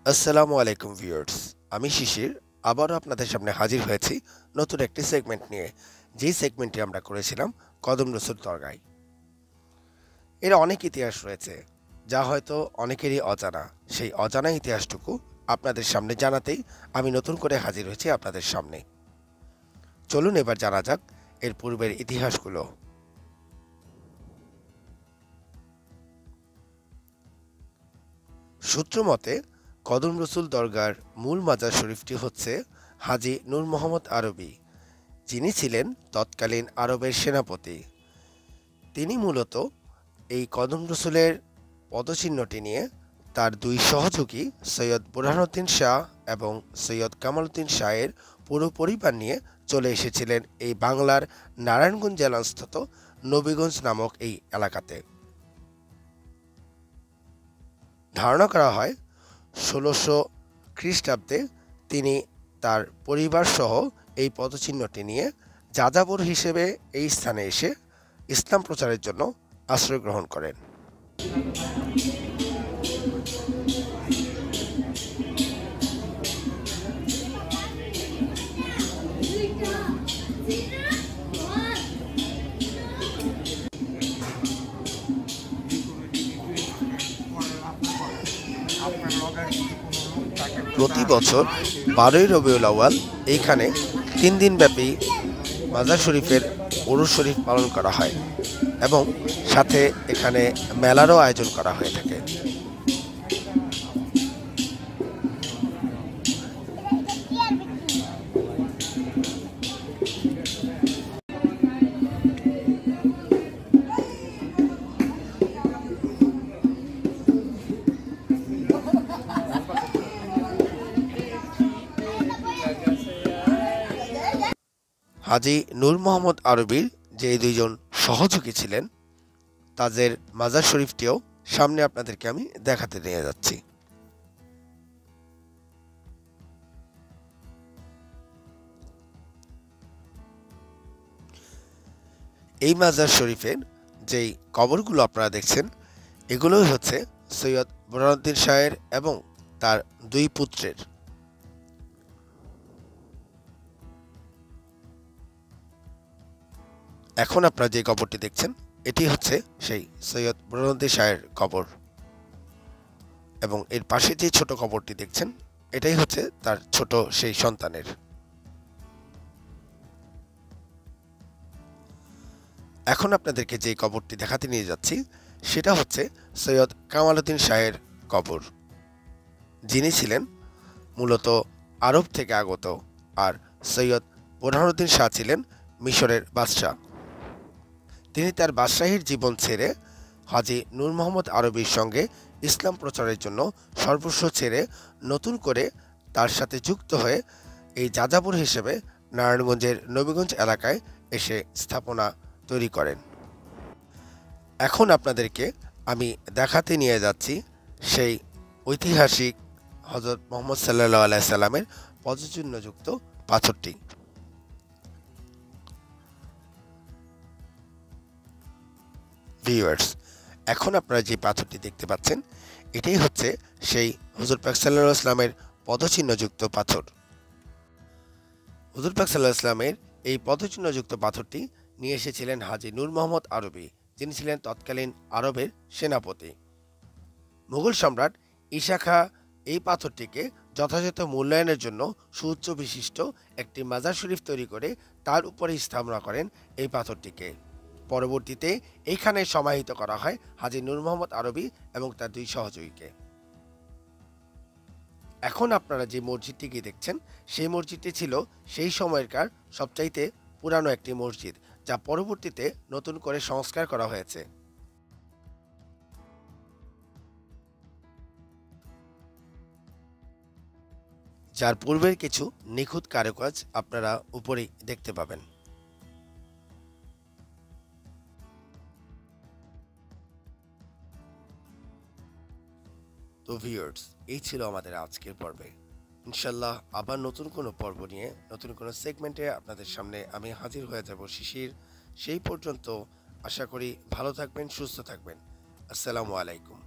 আসসালামু আলাইকুম ভিউয়ার্স, আমি শিশির আবারও আপনাদের সামনে হাজির হয়েছি নতুন একটি সেগমেন্ট নিয়ে। যেই সেগমেন্টটি আমরা করেছিলাম কদম রসুল দরগায়। এর অনেক ইতিহাস রয়েছে যা হয়তো অনেকেরই অজানা। সেই অজানা ইতিহাসটুকু আপনাদের সামনে জানাতেই আমি নতুন করে হাজির হয়েছি আপনাদের সামনে। চলুন এবার জানা যাক এর পূর্বের ইতিহাসগুলো। সূত্র মতে কদম রসুল দরগার মূল মাজার শরীফটি হচ্ছে হাজি নূর মোহাম্মদ আরবি, যিনি ছিলেন তৎকালীন আরবের সেনাপতি। তিনি মূলত এই কদম রসুলের পদচিহ্নটি নিয়ে তার দুই সহযোগী সৈয়দ বোরহানুদ্দিন শাহ এবং সৈয়দ কামাল শাহের পুরো পরিবার নিয়ে চলে এসেছিলেন এই বাংলার নারায়ণগঞ্জ জেলাস্থিত নবীগঞ্জ নামক এই এলাকাতে। ধারণা করা হয় ১৬০০ খ্রিস্টাব্দে তিনি তার পরিবার সহ এই পদচিহ্নটি নিয়ে যাযাবর হিসেবে এই স্থানে এসে ইসলাম প্রচারের জন্য আশ্রয় গ্রহণ করেন। প্রতি বছর ১২ই রবিউল আউয়াল এইখানে ৩ দিনব্যাপী মাজার শরীফের উরুস শরীফ পালন করা হয় এবং সাথে এখানে মেলারও আয়োজন করা হয়ে থাকে। হাজি নূর মোহাম্মদ আরবির যে দুইজন সহযোগী ছিলেন তাদের মাজার শরীফটিও সামনে আপনাদেরকে আমি দেখাতে নিয়ে যাচ্ছি। এই মাজার শরীফের যেই কবরগুলো আপনারা দেখছেন এগুলোই হচ্ছে সৈয়দ বোরহানুদ্দিন শাহের এবং তার দুই পুত্রের। এখন আপনারা যে কবরটি দেখছেন এটি হচ্ছে সেই সৈয়দ বোরহানুদ্দিন শাহের কবর এবং এর পাশে যে ছোট কবরটি দেখছেন এটাই হচ্ছে তার ছোট সেই সন্তানের। এখন আপনাদেরকে যে কবরটি দেখাতে নিয়ে যাচ্ছি সেটা হচ্ছে সৈয়দ কামাল শাহের কবর, যিনি ছিলেন মূলত আরব থেকে আগত, আর সৈয়দ বোরহানুদ্দিন শাহ ছিলেন মিশরের বাদশাহ। তিনি তার বাদশাহীর জীবন ছেড়ে হাজি নূর মোহাম্মদ আরবির সঙ্গে ইসলাম প্রচারের জন্য সর্বস্ব ছেড়ে নতুন করে তার সাথে যুক্ত হয়ে এই যাযাবর হিসেবে নারায়ণগঞ্জের নবীগঞ্জ এলাকায় এসে স্থাপনা তৈরি করেন। এখন আপনাদেরকে আমি দেখাতে নিয়ে যাচ্ছি সেই ঐতিহাসিক হযরত মুহাম্মদ সাল্লাল্লাহু আলাইহি সাল্লামের পদচিহ্নযুক্ত পাথরটি। ভিউয়ার্স, এখন আপনারা যে পাথরটি দেখতে পাচ্ছেন এটাই হচ্ছে সেই হুজুর পাক সাল্লাল্লাহু আলাইহি ওয়াসাল্লামের পদচিহ্নযুক্ত পাথর। হুজুর পাক সাল্লাল্লাহু আলাইহি ওয়াসাল্লামের এই পদচিহ্নযুক্ত পাথরটি নিয়ে এসেছিলেন হাজি নূর মোহাম্মদ আরবি, যিনি ছিলেন তৎকালীন আরবের সেনাপতি। মুঘল সম্রাট ঈশা খাঁ এই পাথরটিকে যথাযথ মূল্যায়নের জন্য সুউচ্চ বিশিষ্ট একটি মাজার শরীফ তৈরি করে তার উপরে স্থাপনা করেন এই পাথরটিকে। পরবর্তীতে এইখানে সমাহিত করা হয় হাজি নূর মোহাম্মদ আরবি এবং তার দুই সহযোগীকে। এখন আপনারা যে মসজিদটিকে দেখছেন সেই মসজিদটি ছিল সেই সময়কার সবচাইতে পুরানো একটি মসজিদ, যা পরবর্তীতে নতুন করে সংস্কার করা হয়েছে। যার পূর্বের কিছু নিখুঁত কারুকাজ আপনারা উপরেই দেখতে পাবেন। তো ভিউয়ার্স, এই ছিল আমাদের আজকের পর্বে। ইনশাল্লাহ আবার নতুন কোনো পর্ব নিয়ে নতুন কোনো সেগমেন্টে আপনাদের সামনে আমি হাজির হয়ে যাব শিশির। সেই পর্যন্ত আশা করি ভালো থাকবেন, সুস্থ থাকবেন। আসসালামু আলাইকুম।